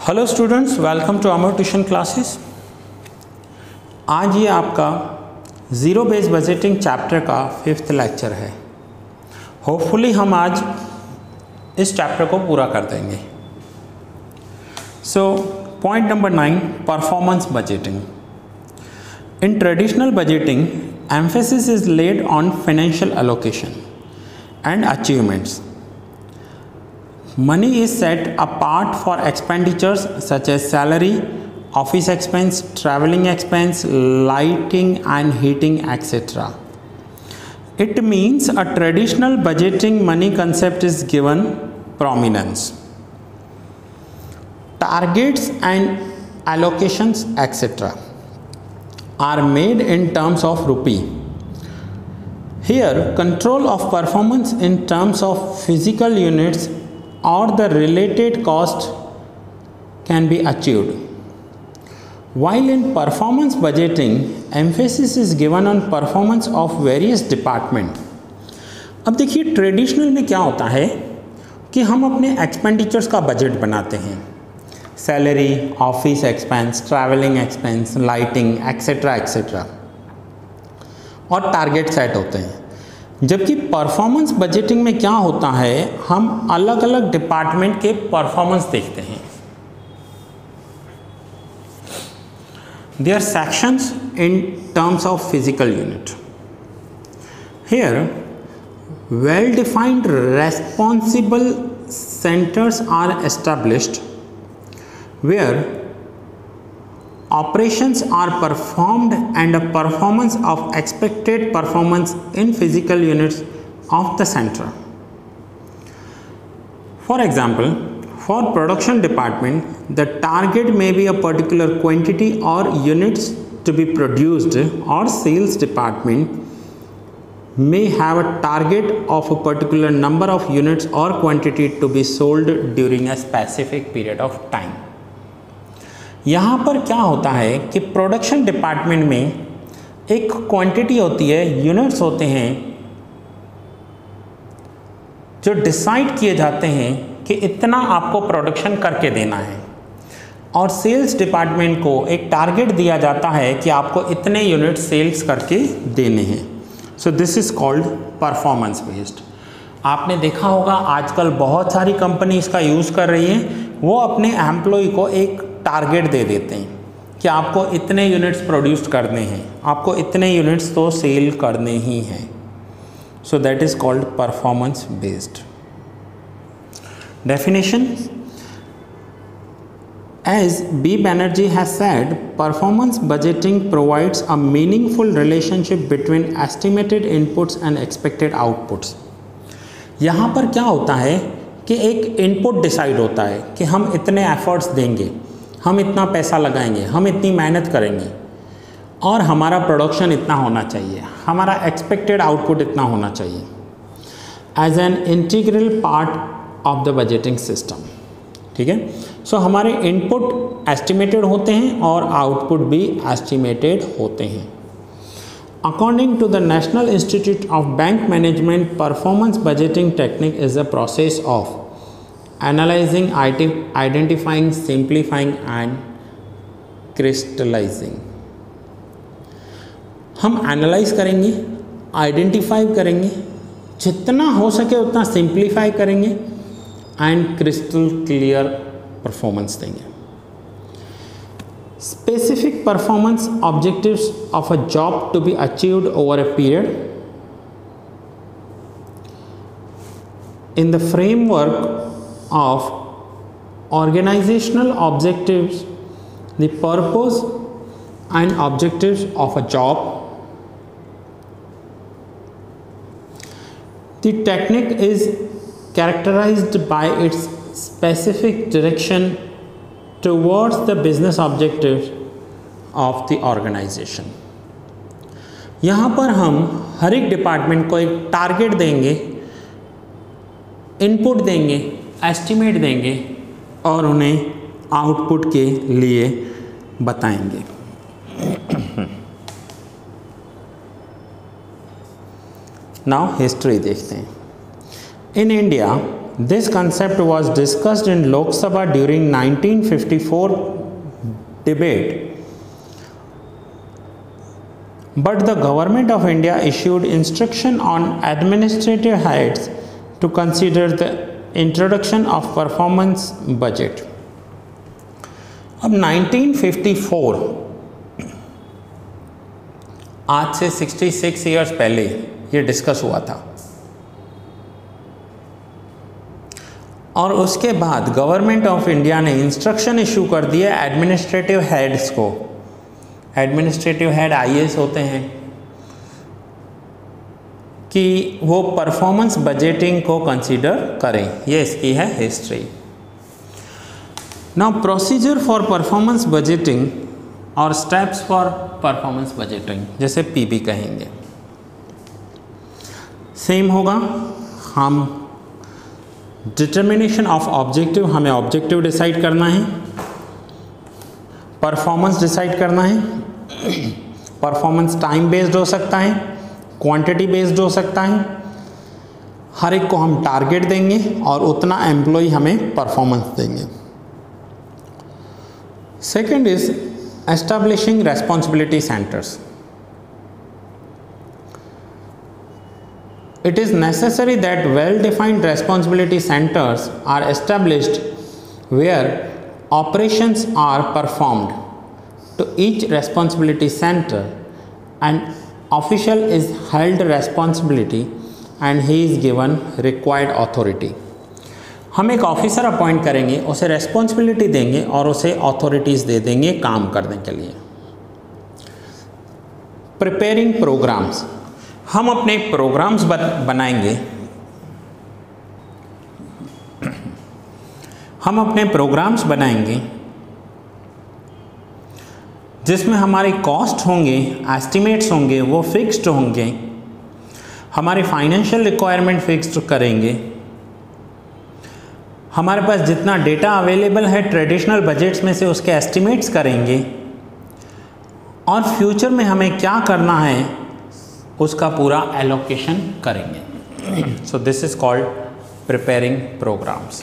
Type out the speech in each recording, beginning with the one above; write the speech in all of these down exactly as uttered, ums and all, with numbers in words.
Hello students, welcome to Amar tuition classes. आज ये आपका ज़ीरो बेस बजटिंग चैप्टर का फिफ्थ लेक्चर है। होपफुली हम आज इस चैप्टर को पूरा कर देंगे। So point number nine, performance budgeting. In traditional budgeting emphasis is laid on financial allocation and achievements. Money is set apart for expenditures such as salary, office expense, traveling expense, lighting and heating, et cetera. It means a traditional budgeting money concept is given prominence. Targets and allocations, et cetera are made in terms of rupee. Here, control of performance in terms of physical units or the related cost can be achieved. While in performance budgeting, emphasis is given on performance of various departments. अब देखिए, traditional में क्या होता है कि हम अपने expenditures का बजट बनाते हैं, salary, office expense, travelling expense, lighting, etcetera etcetera, और टारगेट सेट होते हैं। जबकि परफॉर्मेंस बजटिंग में क्या होता है, हम अलग अलग डिपार्टमेंट के परफॉर्मेंस देखते हैं। There are sections in terms of physical unit. Here, well-defined responsible centers are established where operations are performed and a performance of expected performance in physical units of the center. For example, for production department, the target may be a particular quantity or units to be produced, or sales department may have a target of a particular number of units or quantity to be sold during a specific period of time. यहाँ पर क्या होता है कि production department में एक quantity होती है, यूनिट्स होते हैं जो डिसाइड किए जाते हैं कि इतना आपको प्रोडक्शन करके देना है, और सेल्स डिपार्टमेंट को एक टारगेट दिया जाता है कि आपको इतने यूनिट सेल्स करके देने हैं। So this is called performance based. आपने देखा होगा आजकल बहुत सारी कंपनी इसका यूज़ कर रही हैं। वो अपने एम्प्लॉय को एक टारगेट दे देते हैं कि आपको इतने यूनिट्स प्रोड्यूस करने हैं, आपको इतने यूनिट्स तो सेल करने ही हैं। So that is called performance based. Definition: as B Banerjee has said, performance budgeting provides a meaningful relationship between estimated inputs and expected outputs. यहाँ पर क्या होता है कि एक इनपुट डिसाइड होता है कि हम इतने एफर्ट्स देंगे, हम इतना पैसा लगाएंगे, हम इतनी मेहनत करेंगे, और हमारा प्रोडक्शन इतना होना चाहिए, हमारा एक्सपेक्टेड आउटपुट इतना होना चाहिए, as an integral part of the budgeting system. ठीक है। सो so, हमारे इनपुट एस्टिमेटेड होते हैं और आउटपुट भी एस्टिमेटेड होते हैं। According to the National Institute of Bank Management, performance budgeting technique is a process of analyzing, identifying, simplifying and crystallizing. हम एनालाइज करेंगे, आइडेंटिफाई करेंगे, जितना हो सके उतना सिंप्लीफाई करेंगे, एंड क्रिस्टल क्लियर परफॉर्मेंस देंगे। Specific performance objectives of a job to be achieved over a period. In the framework of organizational objectives, the purpose and objectives of a job. The technique is characterized by its specific direction towards the business objectives of the organization. यहाँ पर हम हर एक department को एक target देंगे, input देंगे, estimate देंगे, और उन्हें आउटपुट के लिए बताएंगे। नाउ हिस्ट्री देखते हैं। In India This concept was discussed in Lok Sabha during nineteen fifty-four debate, but the Government of India issued instruction on administrative heads to consider the introduction of performance budget. अब nineteen fifty-four, आज से छियासठ years पहले ये discuss हुआ था, और उसके बाद गवर्नमेंट ऑफ इंडिया ने इंस्ट्रक्शन इशू कर दिया एडमिनिस्ट्रेटिव हेड्स को। एडमिनिस्ट्रेटिव हेड आईएएस होते हैं कि वो परफॉर्मेंस बजटिंग को कंसीडर करें। ये इसकी है history. Now procedure for performance budgeting और स्टेप्स फॉर परफॉर्मेंस बजटिंग, जैसे पीबी कहेंगे, सेम होगा। हम डिटर्मिनेशन ऑफ ऑब्जेक्टिव, हमें ऑब्जेक्टिव डिसाइड करना है, परफॉर्मेंस डिसाइड करना है। परफॉर्मेंस टाइम बेस्ड हो सकता है, क्वांटिटी बेस्ड हो सकता है। हर एक को हम टारगेट देंगे और उतना एम्प्लॉय हमें परफॉर्मेंस देंगे। Second is establishing responsibility centres. It is necessary that well-defined responsibility centers are established where operations are performed. To each responsibility center, an official is held responsibility and he is given required authority. हम एक officer appoint करेंगे, उसे responsibility देंगे और उसे authorities दे देंगे काम करने के लिए। प्रिपेयरिंग प्रोग्राम्स, हम अपने प्रोग्राम्स बनाएंगे हम अपने प्रोग्राम्स बनाएंगे जिसमें हमारे कॉस्ट होंगे, एस्टिमेट्स होंगे, वो फिक्स्ड होंगे। हमारे फाइनेंशियल रिक्वायरमेंट फिक्स्ड करेंगे। हमारे पास जितना डेटा अवेलेबल है ट्रेडिशनल बजट्स में से उसके एस्टिमेट्स करेंगे, और फ्यूचर में हमें क्या करना है उसका पूरा एलोकेशन करेंगे। So this is called preparing programmes.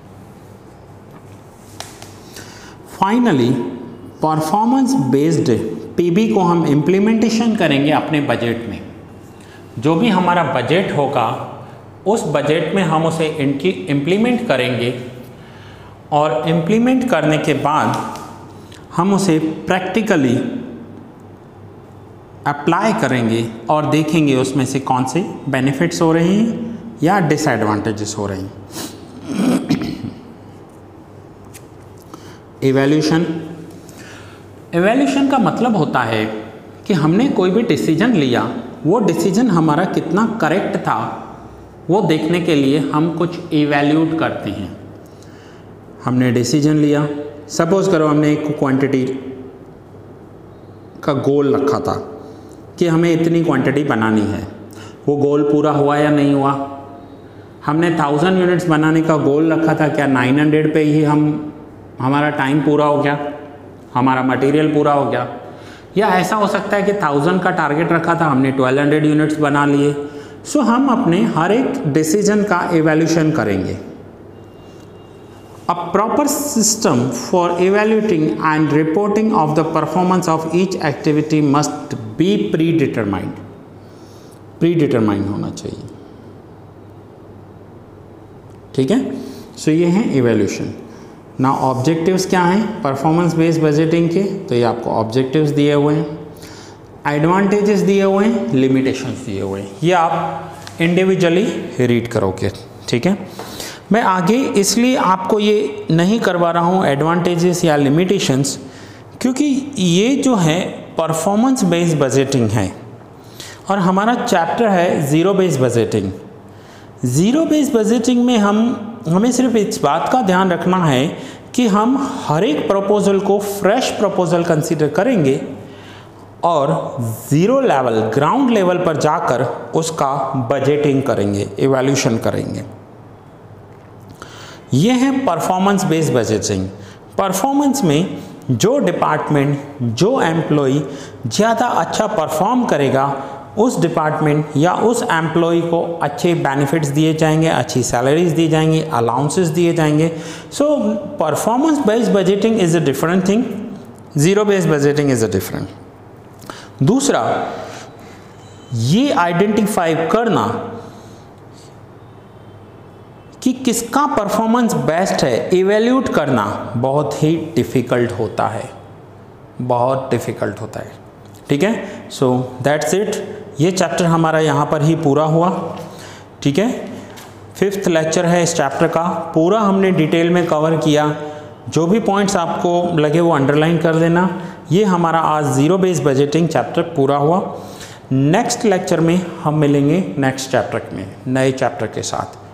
Finally performance based PB को हम इम्प्लीमेंटेशन करेंगे अपने बजट में। जो भी हमारा बजट होगा उस बजट में हम उसे इनकी इम्प्लीमेंट करेंगे, और इम्प्लीमेंट करने के बाद हम उसे प्रैक्टिकली अप्लाई करेंगे और देखेंगे उसमें से कौन से बेनिफिट्स हो रहे हैं या डिसएडवांटेजेस हो रहे हैं। इवैल्यूएशन, इवैल्यूएशन का मतलब होता है कि हमने कोई भी डिसीजन लिया, वो डिसीजन हमारा कितना करेक्ट था वो देखने के लिए हम कुछ इवैल्यूएट करते हैं। हमने डिसीजन लिया, सपोज करो हमने एक क्वांटिटी का गोल रखा था कि हमें इतनी क्वांटिटी बनानी है, वो गोल पूरा हुआ या नहीं हुआ। हमने थाउजेंड यूनिट्स बनाने का गोल रखा था, क्या नाइन हंड्रेड पे ही हम हमारा टाइम पूरा हो गया, हमारा मटेरियल पूरा हो गया। या ऐसा हो सकता है कि थाउजेंड का टारगेट रखा था, हमने ट्वेल्व हंड्रेड यूनिट्स बना लिए। सो so, हम अपने हर एक डिसीजन का इवैल्यूएशन करेंगे। A proper system for evaluating and reporting of the performance of each activity must be predetermined. Predetermined होना चाहिए, ठीक है। सो so, ये है इवैल्यूएशन। ना ऑब्जेक्टिव्स क्या हैं परफॉर्मेंस बेस्ड बजटिंग के, तो ये आपको ऑब्जेक्टिव्स दिए हुए हैं, एडवांटेजेस दिए हुए हैं, लिमिटेशंस दिए हुए हैं। ये आप इंडिविजुअली रीड करोगे, ठीक है। मैं आगे इसलिए आपको ये नहीं करवा रहा हूँ एडवांटेजेस या लिमिटेशंस, क्योंकि ये जो है परफॉर्मेंस बेस्ड बजटिंग है और हमारा चैप्टर है zero based budgeting. Zero based budgeting में हम हमें सिर्फ इस बात का ध्यान रखना है कि हम हर एक प्रपोजल को फ्रेश प्रपोजल कंसीडर करेंगे और ज़ीरो लेवल ग्राउंड लेवल पर जाकर उसका बजटिंग करेंगे, इवैल्यूएशन करेंगे। ये है परफॉर्मेंस बेस्ड बजटिंग। परफॉर्मेंस में जो डिपार्टमेंट, जो एम्प्लॉय ज़्यादा अच्छा परफॉर्म करेगा उस डिपार्टमेंट या उस एम्प्लॉय को अच्छे बेनिफिट्स दिए जाएंगे, अच्छी सैलरीज दी जाएंगी, अलाउंसेस दिए जाएंगे। So performance based budgeting is a different thing, zero based budgeting is a different. दूसरा, ये आइडेंटिफाई करना कि किसका परफॉर्मेंस बेस्ट है, इवेल्यूट करना बहुत ही डिफ़िकल्ट होता है, बहुत डिफ़िकल्ट होता है। ठीक है, सो दैट्स इट। ये चैप्टर हमारा यहाँ पर ही पूरा हुआ। ठीक है, फिफ्थ लेक्चर है इस चैप्टर का, पूरा हमने डिटेल में कवर किया। जो भी पॉइंट्स आपको लगे वो अंडरलाइन कर देना। ये हमारा आज ज़ीरो बेस्ड बजटिंग चैप्टर पूरा हुआ। नेक्स्ट लेक्चर में हम मिलेंगे नेक्स्ट चैप्टर में, नए चैप्टर के साथ।